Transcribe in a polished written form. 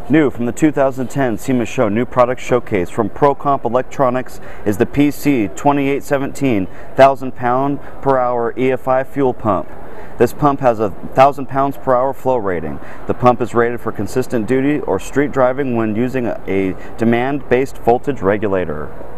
New from the 2010 SEMA Show New Product Showcase from ProComp Electronics is the PC 2817 1,000 pound per hour EFI fuel pump. This pump has a 1,000 pounds per hour flow rating. The pump is rated for consistent duty or street driving when using a demand-based voltage regulator.